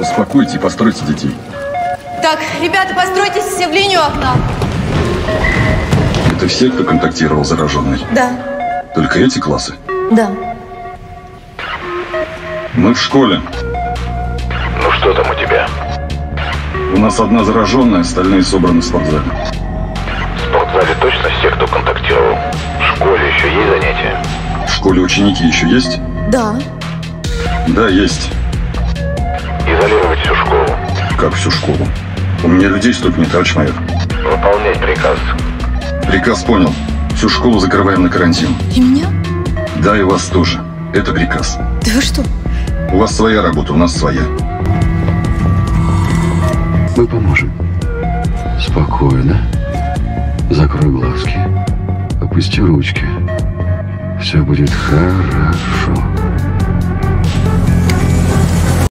Успокойте и постройте детей. Так, ребята, постройтесь все в линию окна. Это все, кто контактировал с зараженной? Да. Только эти классы? Да. Мы в школе. Ну что там у тебя? У нас одна зараженная, остальные собраны в спортзале. В спортзале точно все, кто контактировал? В школе еще есть занятия? В школе ученики еще есть? Да. Да, есть. Изолировать всю школу. Как всю школу? У меня людей столько не, товарищ майор. Выполнять приказ. Приказ понял. Всю школу закрываем на карантин. И меня? Да, и вас тоже. Это приказ. Да вы что? У вас своя работа, у нас своя. Мы поможем. Спокойно. Закрой глазки. Опусти ручки. Все будет хорошо.